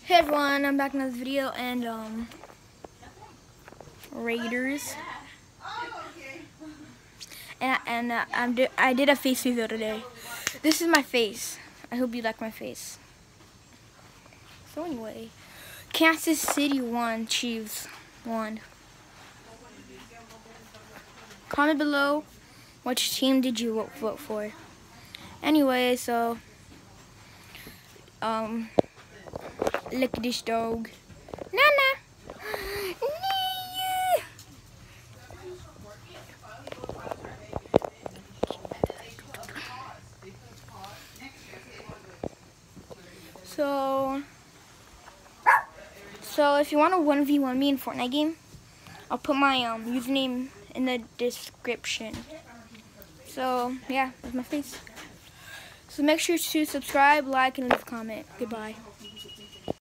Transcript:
Hey everyone, I'm back in another video and Raiders. And I did a face video today. This is my face. I hope you like my face. So anyway, Kansas City won, Chiefs won. Comment below which team did you vote for. Anyway, so look at this dog. Nana. So if you want to 1v1 me in Fortnite game, I'll put my username in the description. So yeah, that's my face. So make sure to subscribe, like, and leave a comment. Goodbye.